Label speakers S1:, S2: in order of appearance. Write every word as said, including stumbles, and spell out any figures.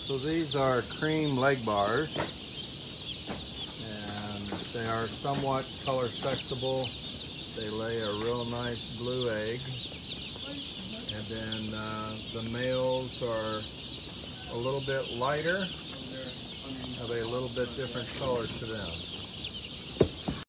S1: So these are cream Legbars, and they are somewhat color sexable. They lay a real nice blue egg, and then uh, the males are a little bit lighter, have a little bit different color to them.